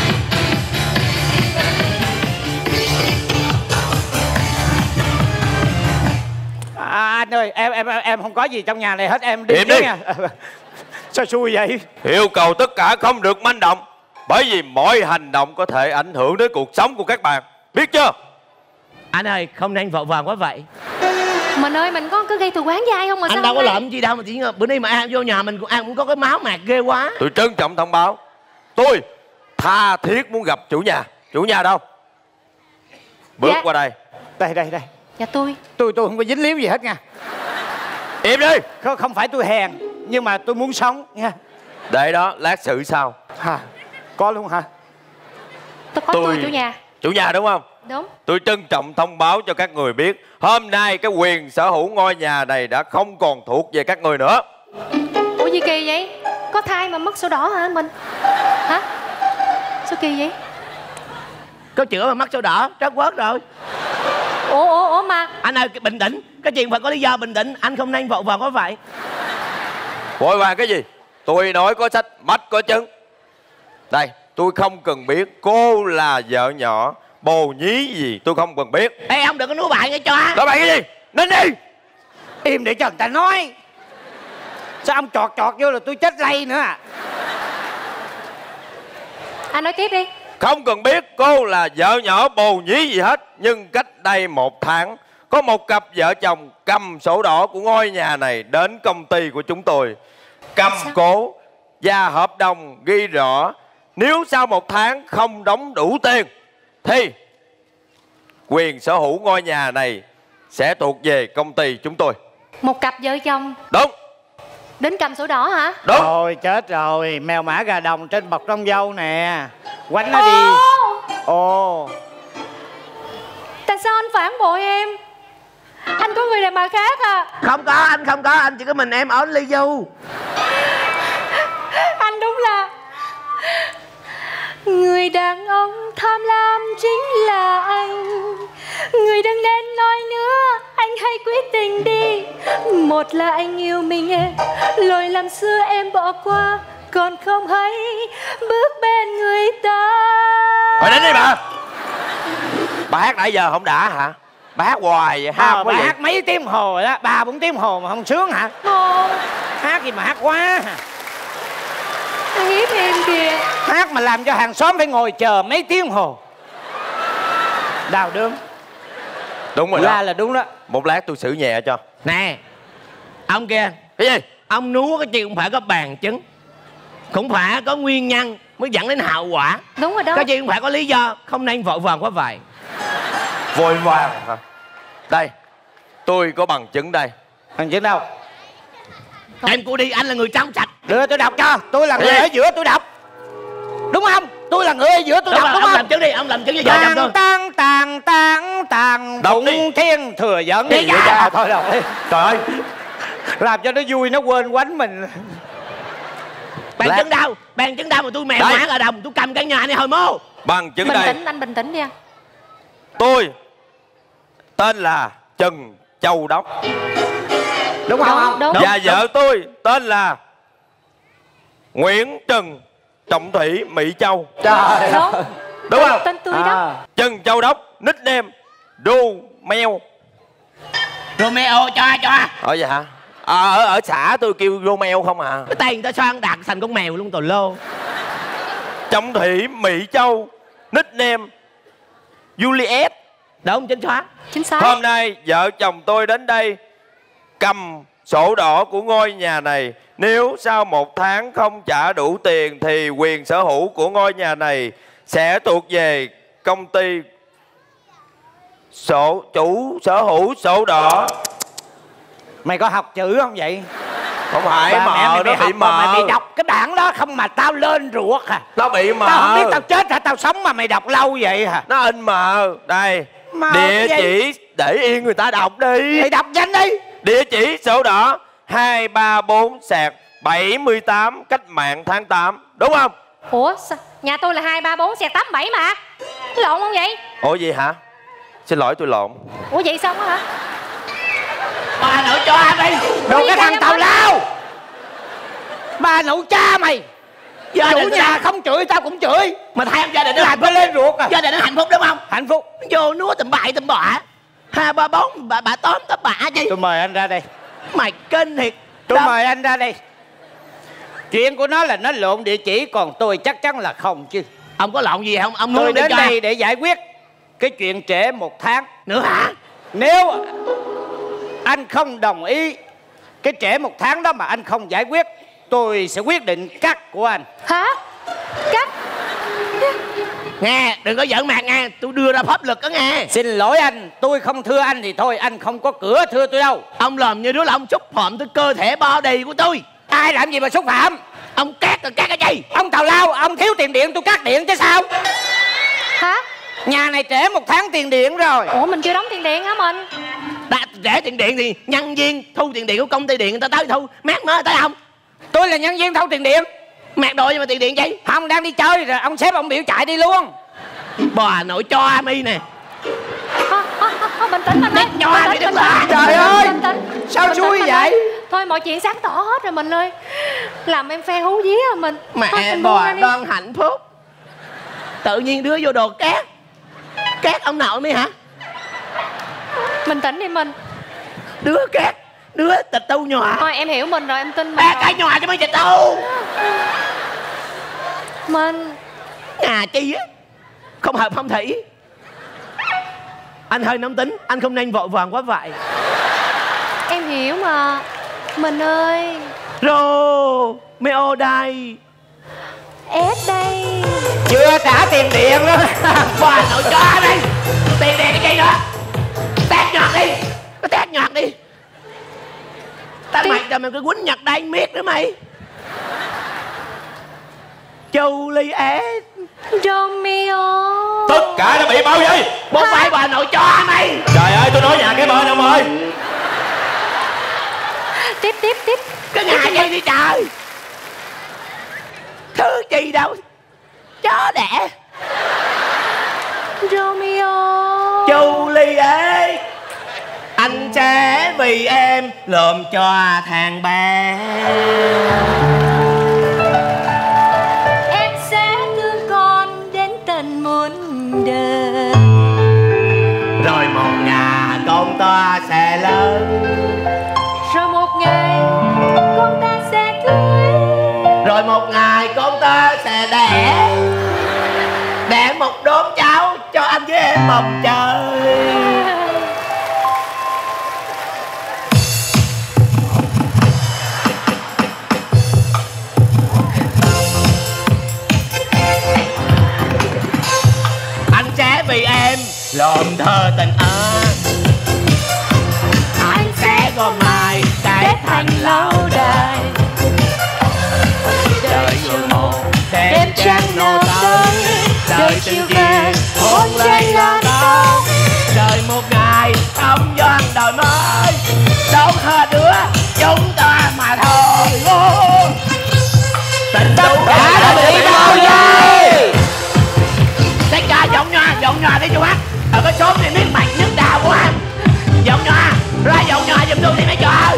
À, anh ơi, em em em không có gì trong nhà này hết, em đi Im trước đi. nha. Sao xui vậy? Yêu cầu tất cả không được manh động, bởi vì mọi hành động có thể ảnh hưởng đến cuộc sống của các bạn. Biết chưa? Anh ơi, không nên vội vàng quá vậy. Mình ơi, mình có cứ gây thù quán với ai không mà Anh sao đâu có hôm nay- lộn gì đâu mà chỉ bữa nay mà ai vô nhà mình cũng ai cũng có cái máu mạc ghê quá. Tôi trân trọng thông báo, tôi tha thiết muốn gặp chủ nhà. Chủ nhà đâu? Bước Dạ. qua đây. Đây đây đây. Dạ tôi. Tôi tôi không có dính líu gì hết nha. Im đi. Không, không phải tôi hèn, nhưng mà tôi muốn sống nha. Để đó, lát xử sao? Hả? Có luôn hả? Tôi có tôi, Tôi- chủ nhà. Chủ nhà đúng không? Đúng. Tôi trân trọng thông báo cho các người biết, hôm nay cái quyền sở hữu ngôi nhà này đã không còn thuộc về các người nữa. Ủa gì kỳ vậy? Có thai mà mất sổ đỏ hả mình? Hả? Sao kỳ vậy? Có chữa mà mắc sổ đỏ, trớt quớt rồi. Ủa ủa ủa mà Anh ơi, bình tĩnh. Cái chuyện phải có lý do bình tĩnh. Anh không nên vội vàng quá vậy. Vội vàng cái gì? Tôi nói có sách, mách có chứng. Đây, tôi không cần biết cô là vợ nhỏ, bồ nhí gì, tôi không cần biết. Ê, ông đừng có nuốt bạn nghe cho. Nói bạn cái gì? Nên đi. Im để cho người ta nói. Sao ông chọt chọt vô là tôi chết lây nữa à? anh nói tiếp đi. Không cần biết cô là vợ nhỏ bồ nhí gì hết. Nhưng cách đây một tháng, có một cặp vợ chồng cầm sổ đỏ của ngôi nhà này đến công ty của chúng tôi, cầm cố và hợp đồng ghi rõ nếu sau một tháng không đóng đủ tiền thì quyền sở hữu ngôi nhà này sẽ thuộc về công ty chúng tôi. Một cặp vợ chồng Đúng. đến cầm sổ đỏ hả? Đúng. Thôi chết rồi, mèo mã gà đồng trên bọc trong dâu nè. Quánh nó đi. Ồ. Tại sao anh phản bội em? Anh có người đàn bà khác à? Không có, anh không có. Anh chỉ có mình em ở ly du. Anh đúng là người đàn ông tham lam chính là anh. Người đừng nên nói nữa, anh hãy quyết định đi. Một là anh yêu mình em, lỗi làm xưa em bỏ qua, còn không hay bước bên người ta. Rồi đến đi bà. Bà hát nãy giờ không đã hả? Bà hát hoài vậy, hát À, quá bà vậy. hát mấy tiếng hồ rồi đó, ba bốn tiếng hồ mà không sướng hả? Ồ, Hát gì mà hát quá. anh hiếp em kìa. Hát mà làm cho hàng xóm phải ngồi chờ mấy tiếng hồ. Đào đương. Đúng rồi Ra đó. là đúng đó. Một lát tôi xử nhẹ cho. Nè, ông kia. Cái gì? Ông núa cái chuyện cũng phải có bằng chứng, cũng phải có nguyên nhân mới dẫn đến hậu quả. Đúng rồi đó. Cái chuyện cũng phải có lý do. Không nên vội vàng quá vậy. Vội vàng hả? Đây, tôi có bằng chứng đây. Bằng chứng đâu? Em cô đi, anh là người trong sạch. Đưa tôi đọc cho. Tôi là người Cái gì? ở giữa tôi đọc. Đúng không? Tôi là người ở giữa tôi Đúng đọc rồi, đúng ông không? làm chứng đi, ông làm chứng cho vợ chồng tôi. Tàng tàng tàng tàng Đọc Phụng đi. thiên thừa dẫn. Đi ra. À, thôi đọc đi. Trời ơi. Làm cho nó vui, nó quên quánh mình. Bằng Lát. chứng đâu? Bằng chứng đâu mà tôi mèo Đây. mã ở đồng, tôi cầm căn nhà này hồi mô. Bằng chứng Bình đây. tĩnh, anh bình tĩnh đi anh. Tôi tên là Trần Châu Đốc. Đúng không? Đúng, đúng. Và vợ tôi tên là Nguyễn Trần Trọng Thủy Mỹ Châu. Trời. Đúng. Đúng không? Tên tôi đó. À. Trần Châu Đốc, nickname Đô Mèo. Romeo cho cho. Ở vậy hả? À, ở ở xã tôi kêu Romeo không à. Cái tay người ta xoan đạt thành con mèo luôn, tồi lô. Trọng Thủy Mỹ Châu, nickname Juliet. Đúng, chính xác. Chính xác. Hôm nay vợ chồng tôi đến đây cầm sổ đỏ của ngôi nhà này. Nếu sau một tháng không trả đủ tiền thì quyền sở hữu của ngôi nhà này sẽ thuộc về công ty sổ chủ sở hữu sổ đỏ. Mày có học chữ không vậy? Không phải Bà mờ, mẹ mày nó bị bị học mà mờ. mày bị đọc cái bảng đó không mà tao lên ruột à. Nó bị mờ. Tao không biết tao chết hả, tao sống mà mày đọc lâu vậy hả? Nó in mờ. Đây, Mờ địa cái gì? chỉ để yên người ta đọc đi. Mày đọc nhanh đi. Địa chỉ sổ đỏ hai ba bốn sẹt bảy mươi tám Cách Mạng tháng tám. Đúng không? Ủa sao? Nhà tôi là hai ba bốn xẹt tám bảy mà. Lộn không vậy? Ủa gì hả? Xin lỗi tôi lộn. Ủa vậy xong hả? Bà nội cho anh đi. Đồ cái thằng tào lao. Bà nội cha mày. Gia chủ nhà không chửi tao cũng chửi. Mà thấy gia đình nó làm nó lên ruột à. Gia đình nó hạnh phúc đúng không? Hạnh phúc. Vô núa tầm bậy tầm bạ. Hai ba bốn bà, bà tóm tóm bạ chứ. Tôi mời anh ra đây. Mày kênh thiệt. Tôi Đó. mời anh ra đây. Chuyện của nó là nó lộn địa chỉ, còn tôi chắc chắn là không chứ. Ông có lộn gì không? Ông Tôi muốn đến cho đây để giải quyết cái chuyện trễ một tháng nữa hả? Nếu anh không đồng ý cái trễ một tháng đó mà anh không giải quyết, tôi sẽ quyết định cắt của anh. Hả? Cắt? Nghe, đừng có giỡn mặt nghe. Tôi đưa ra pháp luật đó nghe. Xin lỗi anh, tôi không thưa anh thì thôi, anh không có cửa thưa tôi đâu. Ông làm như đứa là ông xúc phạm tới cơ thể body của tôi. Ai làm gì mà xúc phạm? Ông cắt rồi cắt cái gì? Ông tào lao, ông thiếu tiền điện tôi cắt điện chứ sao? Hả? Nhà này trễ một tháng tiền điện rồi. Ủa mình chưa đóng tiền điện hả mình? Đã rẻ tiền điện thì nhân viên thu tiền điện của công ty điện người ta tới thu. Mát mới tới không? Tôi là nhân viên thu tiền điện. Mát đồ nhưng mà tiền điện chi? Không, đang đi chơi rồi ông sếp ông biểu chạy đi luôn. Bà nội cho Ami nè. À, à, à, bình tĩnh anh ơi. Cho Ami đứng lại. Trời ơi, bình tĩnh. sao Bình xui tĩnh, vậy? anh ơi. Thôi mọi chuyện sáng tỏ hết rồi mình ơi. Làm em phen hú vía à mình. Thôi, Mẹ mình buông bà ra đi. đoan hạnh phúc. Tự nhiên đưa vô đồ cát. Cát ông nội mi hả? Bình tĩnh đi mình. Đứa cát. Đứa tịch tu nhòa. Thôi em hiểu mình rồi, em tin mình À, rồi. cái nhòa cho mấy tịch tu. Mình Nhà chi á. Không hợp phong thủy. Anh hơi nóng tính. Anh không nên vội vàng quá vậy. Em hiểu mà. Mình ơi. Rô Meo đây. Ép đây. Chưa trả tiền điện đó. Bà nội cho đây. Tiền điện cái gì nữa? Tát nhọt đi. Có tát nhọt đi. Tao mày cho mày cái quýnh nhật đây miết nữa mày. Juliet. Romeo. Tất cả đã bị bao vây. Không phải bà nội cho mày. Trời ơi, tôi nói nhà cái bên ông ơi. Tiếp tiếp tiếp. Cái nhà gì đi trời. Thứ gì đâu. Chó đẻ. Romeo. Juliet. Anh sẽ vì em lượm cho thằng bé. Em sẽ thương con đến tận muôn đời. Rồi một ngày con ta sẽ lớn. Rồi một ngày con ta sẽ cưới. Rồi một ngày con ta sẽ đẻ. Đẻ một đốm cháu cho anh với em mong chơi. Anh sẽ vì em lộn thơ tình ơi. Anh sẽ gom mai cái thành lâu đài. Đời yêu một đêm trăng nô tới. Đời tình kia hôn lên lan cao. Đời một ngày không gian đời mới. Đâu hai đứa chúng ta mà thôi. Tình đâu đã bị bao vây. Tất cả giọng nhòa, giọng nhòa đi chú hát. Ở cái xóm này miếng mạch nhức đau quá. Giọng nhòa, ra giọng nhòa giùm tôi đi mấy trời.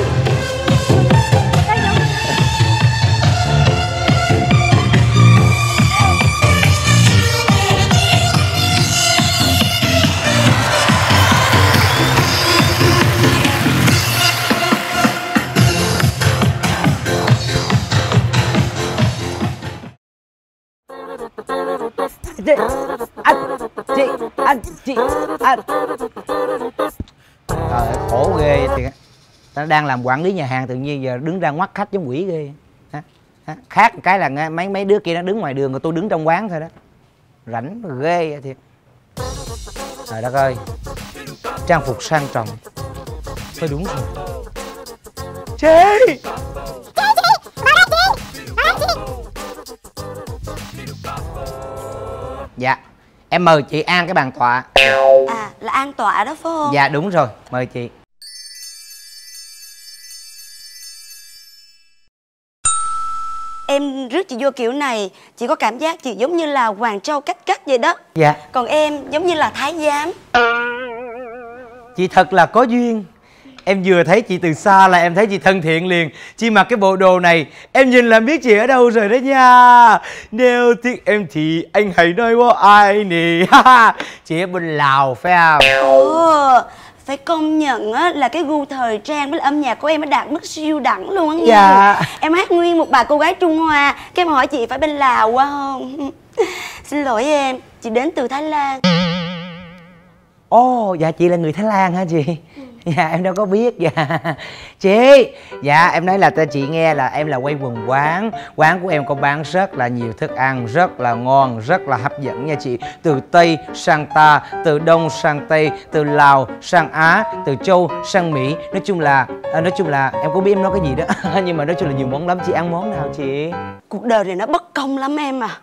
Anh chị, anh chị, anh. Trời ơi, khổ ghê vậy thiệt. Ta đang làm quản lý nhà hàng tự nhiên giờ đứng ra ngoắt khách giống quỷ ghê. Hả? Hả? Khác một cái là mấy mấy đứa kia nó đứng ngoài đường rồi tôi đứng trong quán thôi đó. Rảnh ghê thiệt. Trời đất ơi, trang phục sang trọng. Thôi đúng rồi. Chị! Dạ, em mời chị An cái bàn tọa. À, là An tọa đó phải không? Dạ đúng rồi, mời chị. Em rước chị vô kiểu này, chị có cảm giác chị giống như là Hoàng Trâu Cách Cách vậy đó. Dạ. Còn em giống như là Thái Giám. Chị thật là có duyên. Em vừa thấy chị từ xa là em thấy chị thân thiện liền. Chị mặc cái bộ đồ này em nhìn là biết chị ở đâu rồi đó nha. Nếu thích em thì anh hãy nói với ai nè. Chị ở bên Lào phải không? Ồ, phải công nhận á là cái gu thời trang với âm nhạc của em nó đạt mức siêu đẳng luôn á nha. Dạ. Em hát nguyên một bài cô gái Trung Hoa, cái em hỏi chị phải bên Lào quá không? Xin lỗi em, chị đến từ Thái Lan. Ồ, oh, dạ chị là người Thái Lan hả chị? Ừ. Dạ em đâu có biết. Dạ chị, dạ em nói là tên chị nghe là em là quay quần quán. Quán của em có bán rất là nhiều thức ăn, rất là ngon, rất là hấp dẫn nha chị. Từ Tây sang Ta, từ Đông sang Tây, từ Lào sang Á, từ Châu sang Mỹ. Nói chung là nói chung là em có biết em nói cái gì đó. Nhưng mà nói chung là nhiều món lắm. Chị ăn món nào chị? Cuộc đời này nó bất công lắm em à.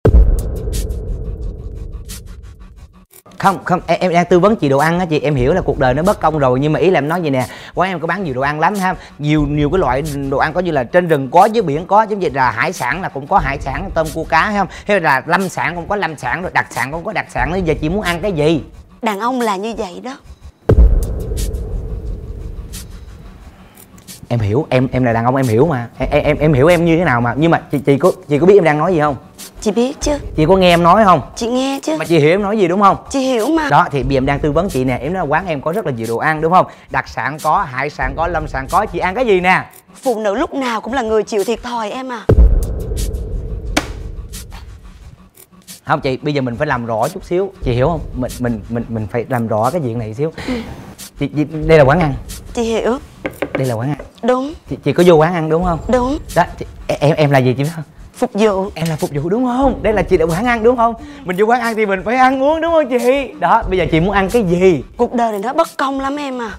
Không, không, em, em đang tư vấn chị đồ ăn á chị. Em hiểu là cuộc đời nó bất công rồi. Nhưng mà ý là em nói vậy nè, quán em có bán nhiều đồ ăn lắm ha. Nhiều nhiều cái loại đồ ăn có như là trên rừng có, dưới biển có. Giống như là hải sản là cũng có hải sản, tôm cua cá hay không. Hay là lâm sản cũng có lâm sản, rồi đặc sản cũng có đặc sản nữa. Giờ chị muốn ăn cái gì? Đàn ông là như vậy đó. Em hiểu, em em là đàn ông em hiểu mà. Em em em hiểu em như thế nào mà. Nhưng mà chị chị có chị có biết em đang nói gì không? Chị biết chứ. Chị có nghe em nói không? Chị nghe chứ. Mà chị hiểu em nói gì đúng không? Chị hiểu mà. Đó thì bây giờ em đang tư vấn chị nè. Em nói là quán em có rất là nhiều đồ ăn đúng không? Đặc sản có, hải sản có, lâm sản có. Chị ăn cái gì nè? Phụ nữ lúc nào cũng là người chịu thiệt thòi em à. Không chị, bây giờ mình phải làm rõ chút xíu. Chị hiểu không? Mình mình mình mình phải làm rõ cái chuyện này xíu. Ừ. Chị, chị, đây là quán ăn. Chị hiểu. Đây là quán ăn. Đúng. Chị, chị có vô quán ăn đúng không? Đúng. Đó, chị, em em là gì chị biết không? Phục vụ. Em là phục vụ đúng không? Đây là chị là quán ăn đúng không? Mình vô quán ăn thì mình phải ăn uống đúng không chị? Đó, bây giờ chị muốn ăn cái gì? Cuộc đời này nó bất công lắm em à.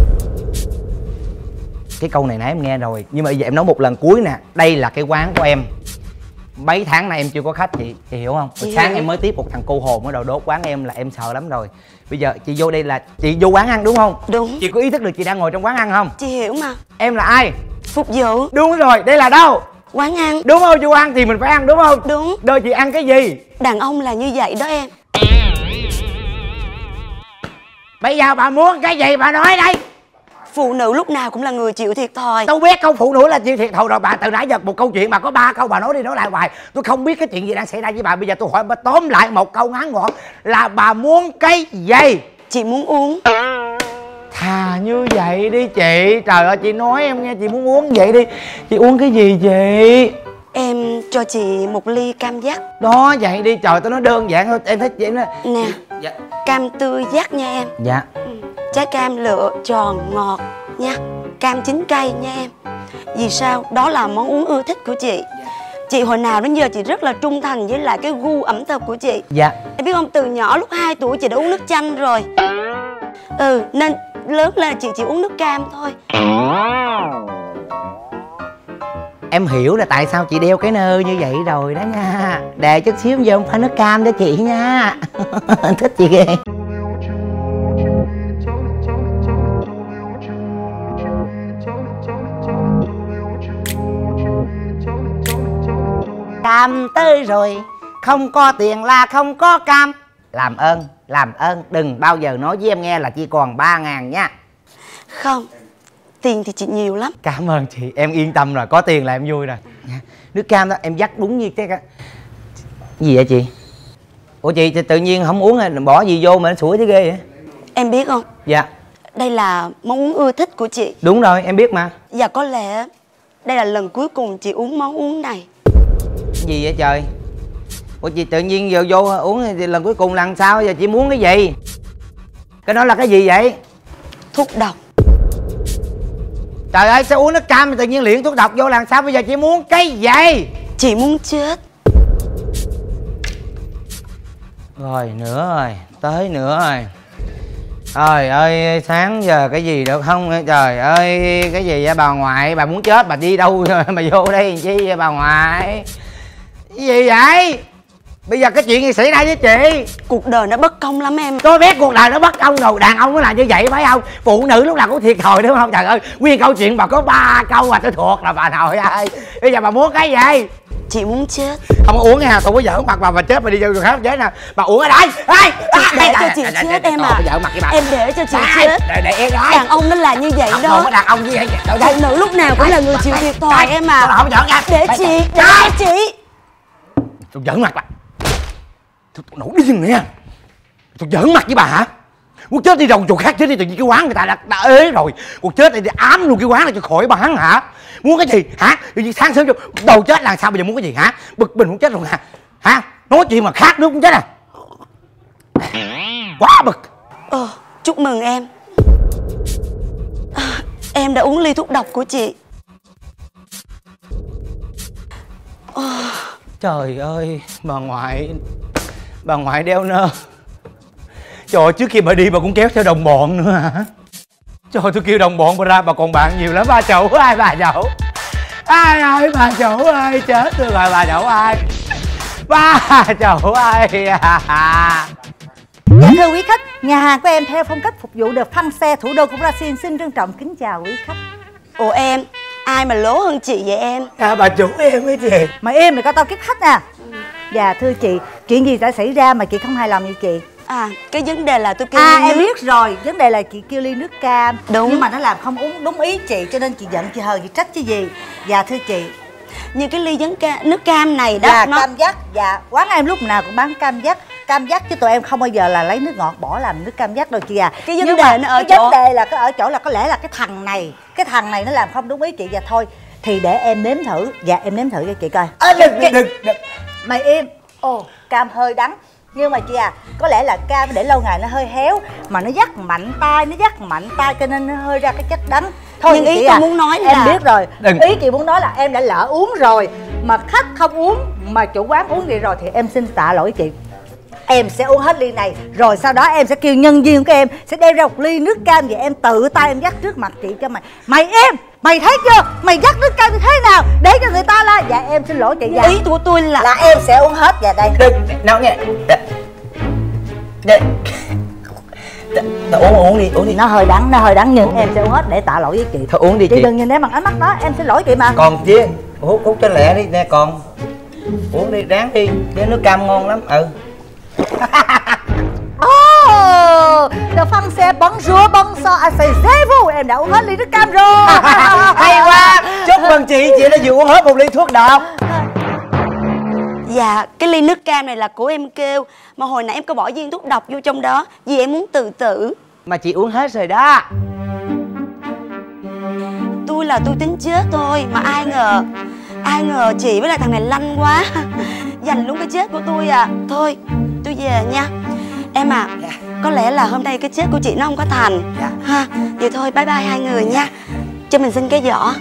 Cái câu này nãy em nghe rồi. Nhưng mà bây giờ em nói một lần cuối nè. Đây là cái quán của em. Mấy tháng nay em chưa có khách chị, chị hiểu không? Chị sáng hiểu. Em mới tiếp một thằng cô hồn ở đầu đốt quán em là em sợ lắm rồi. Bây giờ chị vô đây là chị vô quán ăn đúng không? Đúng. Chị có ý thức được chị đang ngồi trong quán ăn không? Chị hiểu mà. Em là ai? Phục vụ. Đúng rồi, đây là đâu? Quán ăn. Đúng không? Vô ăn thì mình phải ăn đúng không? Đúng. Rồi chị ăn cái gì? Đàn ông là như vậy đó em. Bây giờ bà muốn cái gì bà nói đây. Phụ nữ lúc nào cũng là người chịu thiệt thòi. Tôi biết câu phụ nữ là chịu thiệt thòi rồi. Bà từ nãy giờ một câu chuyện bà có ba câu bà nói đi nói lại hoài. Tôi không biết cái chuyện gì đang xảy ra với bà. Bây giờ tôi hỏi bà tóm lại một câu ngắn gọn là bà muốn cái gì? Chị muốn uống. Thà như vậy đi chị. Trời ơi chị nói em nghe, chị muốn uống vậy đi. Chị uống cái gì chị? Em cho chị một ly cam dắt. Đó vậy đi, trời tôi nói đơn giản thôi. Em thích chị nói. Nè. Dạ. Cam tươi dắt nha em. Dạ. Ừ. Trái cam lựa tròn ngọt nha. Cam chín cây nha em. Vì sao? Đó là món uống ưa thích của chị. Chị hồi nào đến giờ chị rất là trung thành với lại cái gu ẩm thực của chị. Dạ. Em biết không, từ nhỏ lúc hai tuổi chị đã uống nước chanh rồi. Ừ, nên lớn lên chị chỉ uống nước cam thôi. Em hiểu là tại sao chị đeo cái nơ như vậy rồi đó nha. Đè chút xíu giờ không phải nước cam cho chị nha. Thích chị ghê. Cam tới rồi, không có tiền là không có cam. Làm ơn, làm ơn đừng bao giờ nói với em nghe là chỉ còn ba ngàn nha. Không, tiền thì chị nhiều lắm. Cảm ơn chị, em yên tâm rồi, có tiền là em vui rồi. Nước cam đó em dắt đúng như cái gì vậy chị? Ủa chị tự nhiên không uống rồi bỏ gì vô mà nó sủi thế ghê vậy? Em biết không? Dạ. Đây là món uống ưa thích của chị. Đúng rồi, em biết mà. Và có lẽ đây là lần cuối cùng chị uống món uống này. Gì vậy trời? Ủa chị tự nhiên vô vô uống thì lần cuối cùng lần sau giờ chị muốn cái gì? Cái đó là cái gì vậy? Thuốc độc. Trời ơi, sao uống nước cam mà tự nhiên liễn thuốc độc vô làm sao? Bây giờ chị muốn cái gì? Chị muốn chết. Rồi nữa rồi, tới nữa rồi. Trời ơi, sáng giờ cái gì được không? Trời ơi, cái gì vậy bà ngoại? Bà muốn chết, bà đi đâu mà vô đây làm chi vậy bà ngoại? Cái gì vậy? Bây giờ cái chuyện gì xảy ra với chị? Cuộc đời nó bất công lắm em. Tôi biết cuộc đời nó bất công rồi, đàn ông nó làm như vậy phải không? Phụ nữ lúc nào cũng thiệt thòi đúng không? Trời ơi, nguyên câu chuyện bà có ba câu mà tôi thuộc là bà nội ơi. Bây giờ bà muốn cái gì? Chị muốn chết. Không có uống nha, tôi có giỡn mặt bà bà chết mà đi vô người khác chết nè. Bà uống ở đây. Ê, chị để cho chị chết em à. Giỡn mặt với bà. Em để cho chị chết. Để để em nói. Đàn ông nó là như vậy đó. Không có đàn ông như vậy. Phụ nữ lúc nào cũng là người chịu thiệt thòi em à. Không giỡn nha. Để chị, để chị. Tôi giỡn mặt bà. Tôi nổi điên nè. Tôi giỡn mặt với bà hả? Muốn chết đi đâu chỗ khác chết đi, tự nhiên cái quán người ta đã, đã ế rồi. Cuộc chết này thì ám luôn cái quán này cho khỏi bán hả? Muốn cái gì hả? Tự nhiên sáng sớm vô đầu chết là sao bây giờ muốn cái gì hả? Bực mình muốn chết rồi hả? Hả? Nói chuyện mà khát nước cũng chết à? Quá bực. Ờ, chúc mừng em. À, em đã uống ly thuốc độc của chị. Oh. Trời ơi, bà ngoại. Bà ngoại đeo nơ. Trời ơi, trước khi bà đi bà cũng kéo theo đồng bọn nữa hả? Trời ơi, tôi kêu đồng bọn bà ra bà còn bạn nhiều lắm. Ba chủ ơi, bà chủ. Ai ơi, bà chủ ơi, chết tôi rồi bà chủ ơi. Ba chủ ơi. Dạ thưa quý khách, nhà hàng của em theo phong cách phục vụ được phăng xe thủ đô của Brazil. Xin trân trọng kính chào quý khách. Ồ em, ai mà lố hơn chị vậy em? À, bà chủ em ấy chị. Mà im mày coi tao kiếp khách nè. Dạ thưa chị, chuyện gì đã xảy ra mà chị không hài lòng với chị? À, cái vấn đề là tôi kêu À ly em nước. biết rồi, vấn đề là chị kêu ly nước cam. Đúng. Nhưng mà nó làm không uống đúng ý chị, cho nên chị giận chị hờn chị trách chứ gì. Dạ thưa chị. Như cái ly vấn ca, nước cam này đó. Dạ nó... cam dắt. Dạ quán em lúc nào cũng bán cam dắt. Cam dắt chứ tụi em không bao giờ là lấy nước ngọt bỏ làm nước cam dắt đâu chị à. Cái vấn Nhưng đề mà nó ở cái chỗ vấn đề là cái ở chỗ là có lẽ là cái thằng này, cái thằng này nó làm không đúng ý chị. Và thôi thì để em nếm thử. Dạ em nếm thử cho chị coi. À, đừng, đừng, đừng, đừng. Mày im. Ồ, cam hơi đắng. Nhưng mà chị à, có lẽ là cam để lâu ngày nó hơi héo. Mà nó dắt mạnh tay, nó dắt mạnh tay cho nên nó hơi ra cái chất đắng. Thôi nhưng ý chị tôi à, muốn nói em là biết rồi. Đừng. Ý chị muốn nói là em đã lỡ uống rồi mà khách không uống, mà chủ quán uống vậy rồi thì em xin tạ lỗi chị. Em sẽ uống hết ly này, rồi sau đó em sẽ kêu nhân viên của em sẽ đem ra một ly nước cam và em tự tay em dắt trước mặt chị cho mày. Mày em, mày thấy chưa? Mày dắt nước cam như thế nào để cho người ta la. Dạ em xin lỗi chị. Dạ. ý của tôi là Là em sẽ uống hết. Dạ đây. Đừng, nào nghe. Đây. Uống uống đi, uống đi. Nó hơi đắng, nó hơi đắng nhưng em sẽ uống hết để tạ lỗi với chị. Thôi uống đi Chị chị. đừng nhìn em bằng ánh mắt đó, em xin lỗi chị mà. Còn chứ hút hút cho lẹ đi nè con. Uống đi, ráng đi, cái nước cam ngon lắm. Ừ. Oh, the phăng xe bonjour bonsoir à c'est vous. Em đã uống hết ly nước cam rồi. Hay quá. Chúc mừng chị, chị đã vừa uống hết một ly thuốc độc. dạ cái ly nước cam này là của em kêu. Mà hồi nãy em có bỏ viên thuốc độc vô trong đó vì em muốn tự tử. Mà chị uống hết rồi đó. Tôi là tôi tính chết thôi. Mà ai ngờ Ai ngờ chị với lại thằng này lanh quá. Giành luôn cái chết của tôi à. Thôi tôi về nha. Em à, dạ. có lẽ là hôm nay cái chết của chị nó không có thành. Dạ. Ha, vậy thôi bye bye hai người nha. Cho mình xin cái giỏ.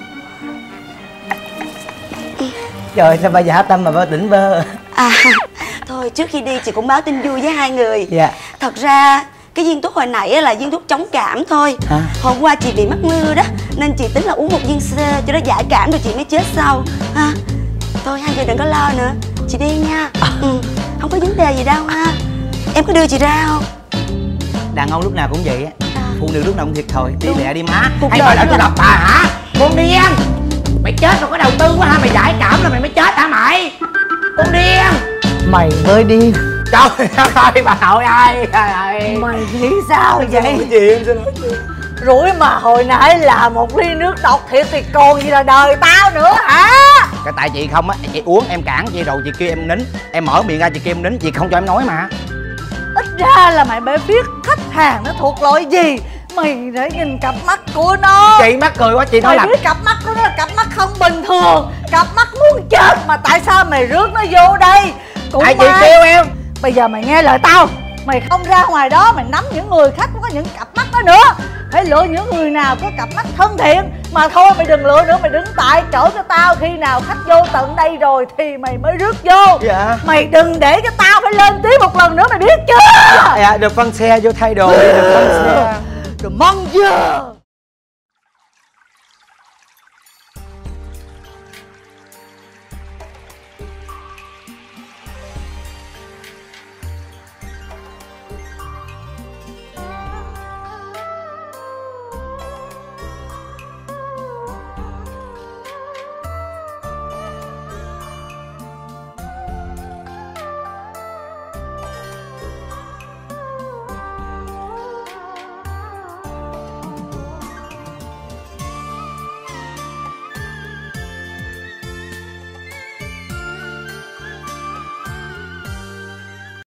Trời sao bà giả tâm mà bà tỉnh bơ. À, thôi trước khi đi chị cũng báo tin vui với hai người. Dạ. Thật ra cái viên thuốc hồi nãy là viên thuốc chống cảm thôi. Hả? Hôm qua chị bị mắc mưa đó nên chị tính là uống một viên C cho nó giải cảm rồi chị mới chết sau ha. Thôi hai người đừng có lo nữa. Chị đi nha. Ừ, không có vấn đề gì đâu ha. Em có đưa chị ra không? Đàn ông lúc nào cũng vậy á. À. Phụ nữ lúc nào cũng thiệt thòi. Đi Đúng. lẹ đi má. Cuộc Hay đời bà lỡ nó tôi là- đập bà hả? Con điên. Mày chết rồi có đầu tư quá ha. Mày giải cảm là mày mới chết hả mày? Con điên. Mày mới điên. Trời ơi bà nội ơi. Trời ơi. Mày nghĩ sao vậy? Gì em xin nói chuyện. Rủi mà hồi nãy là một ly nước độc thiệt thì còn gì là đời tao nữa hả? Cái tại chị không á, chị uống em cản chị rồi chị kêu em nín. Em mở miệng ra chị kêu em nín, chị không cho em nói mà. Ít ra là mày phải biết khách hàng nó thuộc loại gì. Mày đã nhìn cặp mắt của nó. Chị mắc cười quá chị nói Mày là biết cặp mắt của nó là cặp mắt không bình thường. Cặp mắt muốn chết mà tại sao mày rước nó vô đây? Cũng tại chị may. kêu em. Bây giờ mày nghe lời tao. Mày không ra ngoài đó mày nắm những người khách có những cặp mắt đó nữa. phải lựa những người nào có cặp mắt thân thiện. Mà thôi mày đừng lựa nữa, mày đứng tại chỗ cho tao. Khi nào khách vô tận đây rồi thì mày mới rước vô. Dạ. Mày đừng để cho tao phải lên tiếng một lần nữa, mày biết chưa? Dạ, dạ được phân xe vô thay đồ đi, được phân xe. Rồi mong chưa?